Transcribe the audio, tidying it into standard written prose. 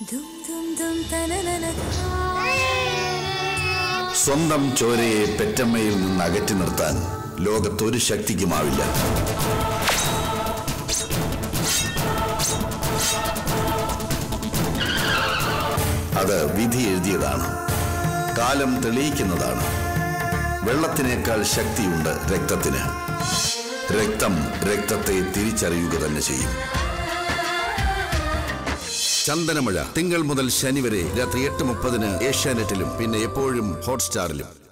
സ്വന്തം ചോരയെ പെറ്റമ്മയിൽ നിന്ന് അകറ്റി നിർത്താൻ ലോകത്തൊരു ശക്തിക്കുമാവില്ല. അത് വിധി എഴുതിയതാണ്, കാലം തെളിയിക്കുന്നതാണ്. വെള്ളത്തിനേക്കാൾ ശക്തിയുണ്ട് രക്തത്തിന്. രക്തം രക്തത്തെ തിരിച്ചറിയുക തന്നെ ചെയ്യും. ചന്ദനമഴ തിങ്കൾ മുതൽ ശനി വരെ രാത്രി 8:30 ഏഷ്യാനെറ്റിലും പിന്നെ എപ്പോഴും ഹോട്ട്സ്റ്റാറിലും.